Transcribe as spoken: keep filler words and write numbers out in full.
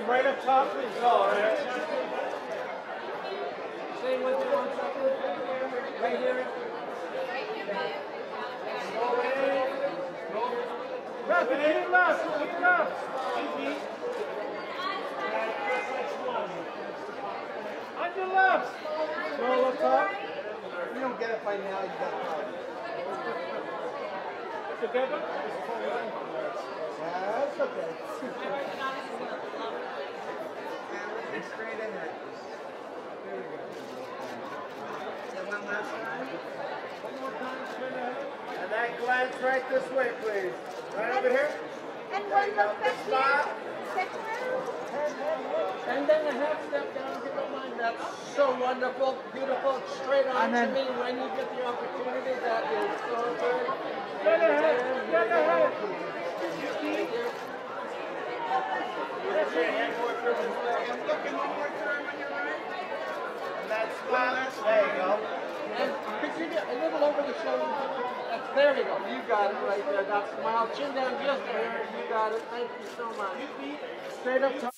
right up top, please. Oh, right. Stay with me one second. Right here. Left, keep left, keep left. On your left. Roll up top. You don't get it by now, you got it. Together? That's okay. Straight ahead. There we go. So one last time. One more time, straight ahead. And then glance right this way, please. Right over here. And one look back here. And then a half step down, if you don't mind. That's so wonderful, beautiful, straight on to me when you get the opportunity. That is so good. Get ahead, get ahead. That's your hand more through. I'm looking one more time on your right. And that's smile. There you go. And could you get a little over the shoulder? That's, there we go. You got it right there. That smile. Chin down just there. You got it. Thank you so much. Straight up top.